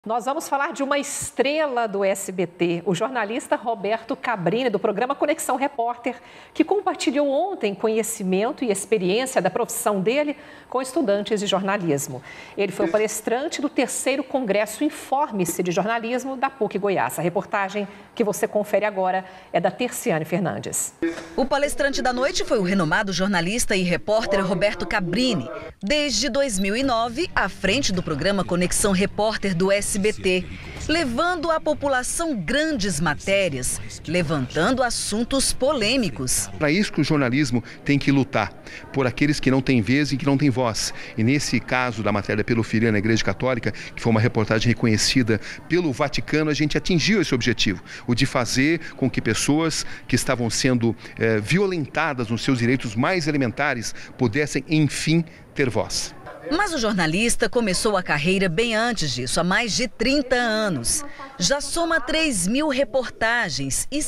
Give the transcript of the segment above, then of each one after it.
Nós vamos falar de uma estrela do SBT, o jornalista Roberto Cabrini, do programa Conexão Repórter, que compartilhou ontem conhecimento e experiência da profissão dele com estudantes de jornalismo. Ele foi o palestrante do 3º Congresso Informe-se de Jornalismo da PUC Goiás. A reportagem que você confere agora é da Terciane Fernandes. O palestrante da noite foi o renomado jornalista e repórter Roberto Cabrini. Desde 2009, à frente do programa Conexão Repórter do SBT, levando à população grandes matérias, levantando assuntos polêmicos. Para isso que o jornalismo tem que lutar, por aqueles que não têm vez e que não têm voz. E nesse caso da matéria pedofilia na Igreja Católica, que foi uma reportagem reconhecida pelo Vaticano, a gente atingiu esse objetivo, o de fazer com que pessoas que estavam sendo violentadas nos seus direitos mais elementares pudessem, enfim, ter voz. Mas o jornalista começou a carreira bem antes disso, há mais de 30 anos. Já soma 3.000 reportagens e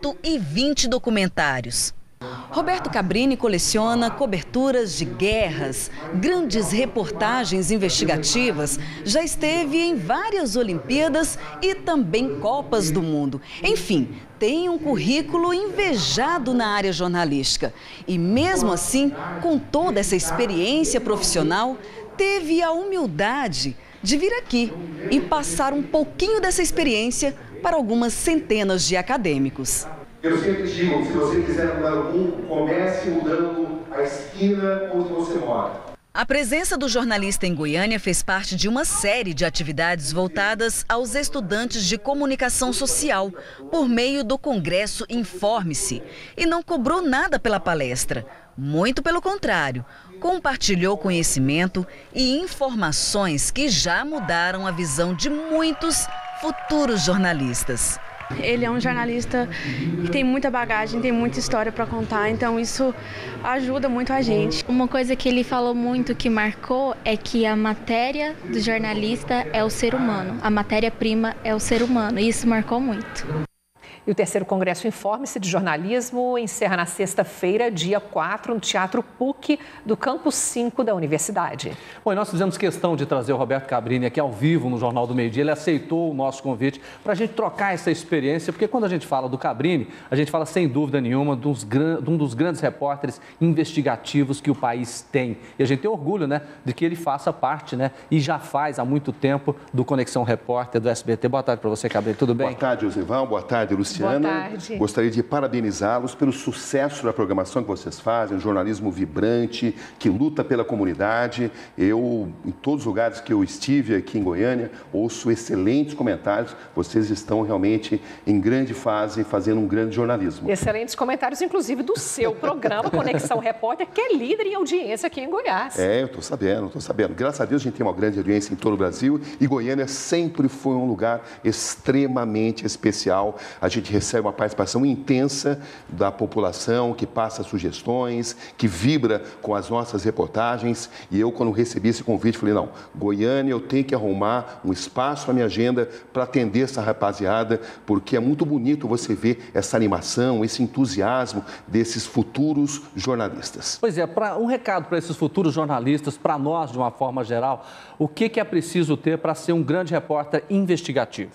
120 documentários. Roberto Cabrini coleciona coberturas de guerras, grandes reportagens investigativas, já esteve em várias Olimpíadas e também Copas do Mundo. Enfim, tem um currículo invejado na área jornalística. E mesmo assim, com toda essa experiência profissional, teve a humildade de vir aqui e passar um pouquinho dessa experiência para algumas centenas de acadêmicos. Eu sempre digo, se você quiser mudar o mundo, comece mudando a esquina onde você mora. A presença do jornalista em Goiânia fez parte de uma série de atividades voltadas aos estudantes de comunicação social, por meio do Congresso Informe-se. E não cobrou nada pela palestra. Muito pelo contrário, compartilhou conhecimento e informações que já mudaram a visão de muitos futuros jornalistas. Ele é um jornalista que tem muita bagagem, tem muita história para contar, então isso ajuda muito a gente. Uma coisa que ele falou muito que marcou é que a matéria do jornalista é o ser humano, a matéria-prima é o ser humano, e isso marcou muito. E o 3º Congresso Informe-se de Jornalismo encerra na sexta-feira, dia 4, no Teatro PUC do Campus 5 da Universidade. Bom, e nós fizemos questão de trazer o Roberto Cabrini aqui ao vivo no Jornal do Meio-Dia. Ele aceitou o nosso convite para a gente trocar essa experiência, porque quando a gente fala do Cabrini, a gente fala sem dúvida nenhuma de um dos grandes repórteres investigativos que o país tem. E a gente tem orgulho, né, de que ele faça parte, né, e já faz há muito tempo do Conexão Repórter do SBT. Boa tarde para você, Cabrini. Tudo bem? Boa tarde, Josival. Boa tarde, Luciana. Boa tarde. Gostaria de parabenizá-los pelo sucesso da programação que vocês fazem, um jornalismo vibrante, que luta pela comunidade. Eu, em todos os lugares que eu estive aqui em Goiânia, ouço excelentes comentários. Vocês estão realmente em grande fase, fazendo um grande jornalismo. Excelentes comentários, inclusive, do seu programa Conexão Repórter, que é líder em audiência aqui em Goiás. Eu estou sabendo. Graças a Deus a gente tem uma grande audiência em todo o Brasil e Goiânia sempre foi um lugar extremamente especial. A gente recebe uma participação intensa da população, que passa sugestões, que vibra com as nossas reportagens. E eu, quando recebi esse convite, falei, não, Goiânia, eu tenho que arrumar um espaço na minha agenda para atender essa rapaziada, porque é muito bonito você ver essa animação, esse entusiasmo desses futuros jornalistas. Pois é, um recado para esses futuros jornalistas, para nós, de uma forma geral, o que é preciso ter para ser um grande repórter investigativo?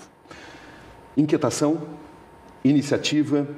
Inquietação, iniciativa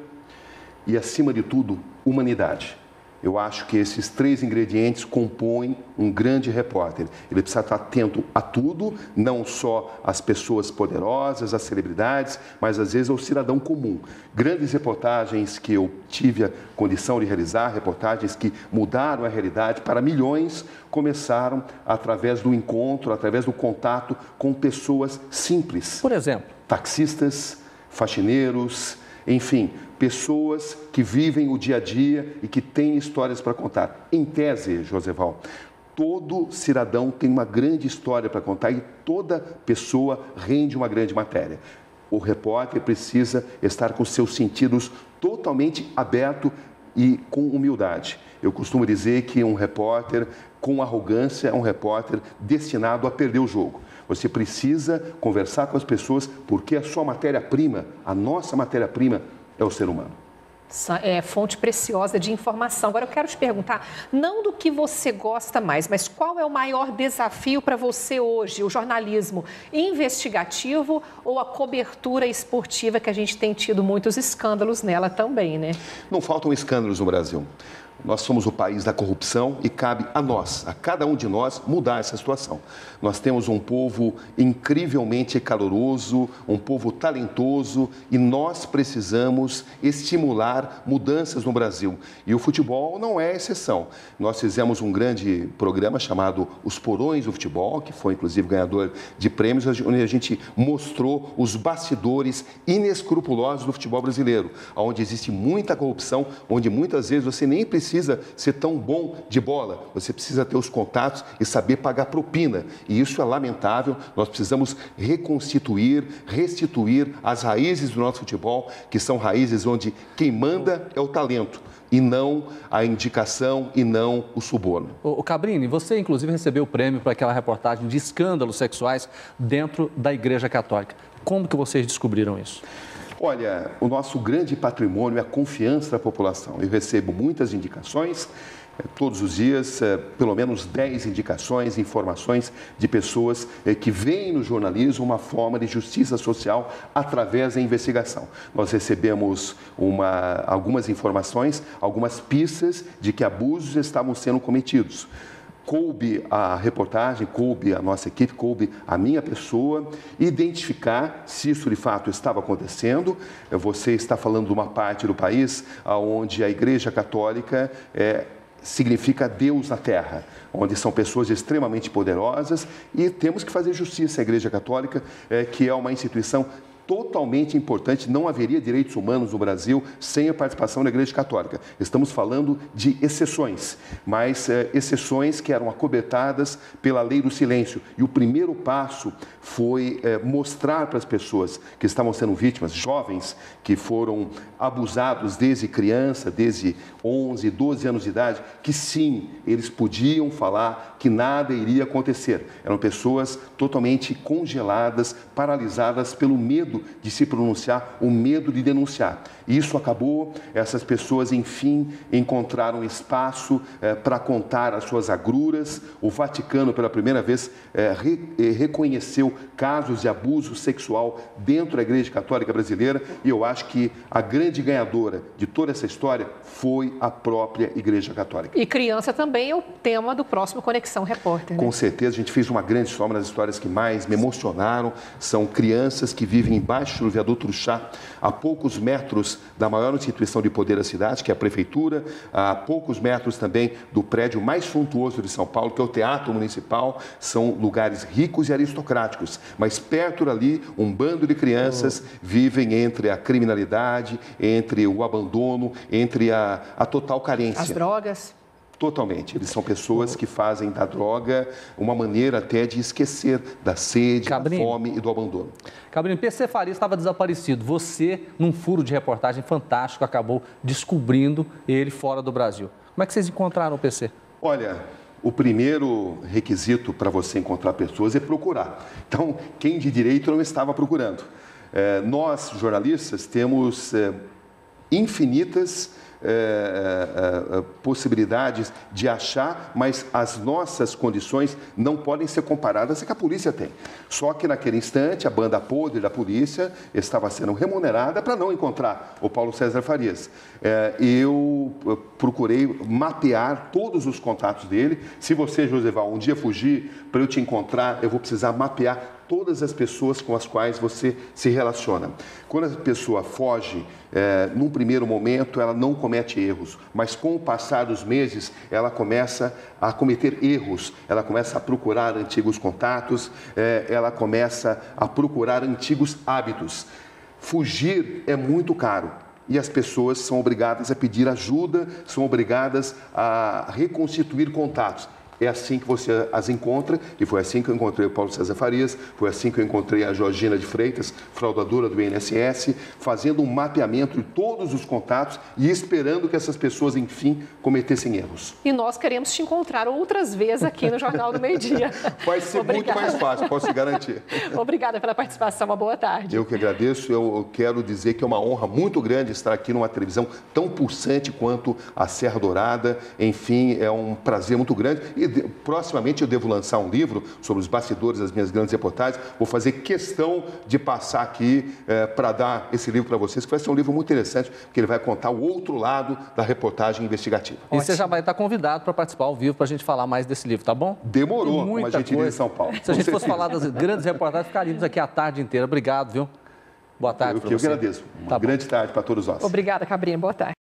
e, acima de tudo, humanidade. Eu acho que esses 3 ingredientes compõem um grande repórter. Ele precisa estar atento a tudo, não só às pessoas poderosas, às celebridades, mas às vezes ao cidadão comum. Grandes reportagens que eu tive a condição de realizar, reportagens que mudaram a realidade para milhões, começaram através do encontro, através do contato com pessoas simples. Por exemplo? Taxistas, faxineiros, enfim, pessoas que vivem o dia a dia e que têm histórias para contar. Em tese, Joseval, todo cidadão tem uma grande história para contar e toda pessoa rende uma grande matéria. O repórter precisa estar com seus sentidos totalmente abertos e com humildade. Eu costumo dizer que um repórter com arrogância é um repórter destinado a perder o jogo. Você precisa conversar com as pessoas porque a sua matéria-prima, a nossa matéria-prima, é o ser humano. Fonte preciosa de informação. Agora eu quero te perguntar, não do que você gosta mais, mas qual é o maior desafio para você hoje? O jornalismo investigativo ou a cobertura esportiva, que a gente tem tido muitos escândalos nela também, né? Não faltam escândalos no Brasil. Nós somos o país da corrupção e cabe a nós, a cada um de nós, mudar essa situação. Nós temos um povo incrivelmente caloroso, um povo talentoso e nós precisamos estimular mudanças no Brasil. E o futebol não é exceção. Nós fizemos um grande programa chamado Os Porões do Futebol, que foi inclusive ganhador de prêmios, onde a gente mostrou os bastidores inescrupulosos do futebol brasileiro, onde existe muita corrupção, onde muitas vezes você nem precisa ser tão bom de bola, você precisa ter os contatos e saber pagar propina. E isso é lamentável, nós precisamos restituir as raízes do nosso futebol, que são raízes onde quem manda é o talento, e não a indicação e não o suborno. O Cabrini, você inclusive recebeu o prêmio para aquela reportagem de escândalos sexuais dentro da Igreja Católica. Como que vocês descobriram isso? Olha, o nosso grande patrimônio é a confiança da população. Eu recebo muitas indicações, todos os dias, pelo menos 10 indicações, informações de pessoas que veem no jornalismo uma forma de justiça social através da investigação. Nós recebemos algumas informações, algumas pistas de que abusos estavam sendo cometidos. Coube a reportagem, coube a nossa equipe, coube a minha pessoa, identificar se isso de fato estava acontecendo. Você está falando de uma parte do país onde a Igreja Católica significa Deus na terra, onde são pessoas extremamente poderosas e temos que fazer justiça à Igreja Católica, que é uma instituição totalmente importante. Não haveria direitos humanos no Brasil sem a participação da Igreja Católica. Estamos falando de exceções, mas exceções que eram acobertadas pela lei do silêncio. E o primeiro passo foi mostrar para as pessoas que estavam sendo vítimas, jovens que foram abusados desde criança, desde 11, 12 anos de idade, que sim, eles podiam falar que nada iria acontecer. Eram pessoas totalmente congeladas, paralisadas pelo medo de se pronunciar, o medo de denunciar. Isso acabou, essas pessoas, enfim, encontraram espaço para contar as suas agruras. O Vaticano, pela primeira vez, reconheceu casos de abuso sexual dentro da Igreja Católica Brasileira e eu acho que a grande ganhadora de toda essa história foi a própria Igreja Católica. E criança também é o tema do próximo Conexão Repórter, né? Com certeza, a gente fez uma grande história, uma das histórias que mais me emocionaram são crianças que vivem embaixo do viaduto do Chá, a poucos metros da maior instituição de poder da cidade, que é a Prefeitura, a poucos metros também do prédio mais suntuoso de São Paulo, que é o Teatro Municipal. São lugares ricos e aristocráticos, mas perto dali, um bando de crianças vivem entre a criminalidade, entre o abandono, entre a total carência. As drogas. Totalmente. Eles são pessoas que fazem da droga uma maneira até de esquecer da sede, da fome e do abandono. Cabrini, PC Farias estava desaparecido. Você, num furo de reportagem fantástico, acabou descobrindo ele fora do Brasil. Como é que vocês encontraram o PC? Olha, o primeiro requisito para você encontrar pessoas é procurar. Então, quem de direito não estava procurando? Nós, jornalistas, temos infinitas possibilidades de achar, mas as nossas condições não podem ser comparadas com a polícia tem. Só que naquele instante a banda podre da polícia estava sendo remunerada para não encontrar o Paulo César Farias. Eu procurei mapear todos os contatos dele. Se você, Joseval, um dia fugir, para eu te encontrar, eu vou precisar mapear todas as pessoas com as quais você se relaciona. Quando a pessoa foge, num primeiro momento, ela não comete erros, mas com o passar dos meses, ela começa a cometer erros, ela começa a procurar antigos contatos, ela começa a procurar antigos hábitos. Fugir é muito caro. E as pessoas são obrigadas a pedir ajuda, são obrigadas a reconstituir contatos. é assim que você as encontra, e foi assim que eu encontrei o Paulo César Farias, foi assim que eu encontrei a Georgina de Freitas, fraudadora do INSS, fazendo um mapeamento de todos os contatos e esperando que essas pessoas, enfim, cometessem erros. E nós queremos te encontrar outras vezes aqui no Jornal do Meio-Dia. Vai ser muito mais fácil, posso te garantir. Obrigada pela participação, uma boa tarde. Eu que agradeço, eu quero dizer que é uma honra muito grande estar aqui numa televisão tão pulsante quanto a Serra Dourada. Enfim, é um prazer muito grande. E proximamente eu devo lançar um livro sobre os bastidores das minhas grandes reportagens. Vou fazer questão de passar aqui para dar esse livro para vocês, que vai ser um livro muito interessante, porque ele vai contar o outro lado da reportagem investigativa. E você já vai estar convidado para participar ao vivo para a gente falar mais desse livro, tá bom? Demorou, como a gente diz em São Paulo. Se a gente fosse falar das grandes reportagens, ficaríamos aqui a tarde inteira. Obrigado, viu? Boa tarde para você. Eu que agradeço. Uma grande tarde para todos nós. Obrigada, Cabrini. Boa tarde.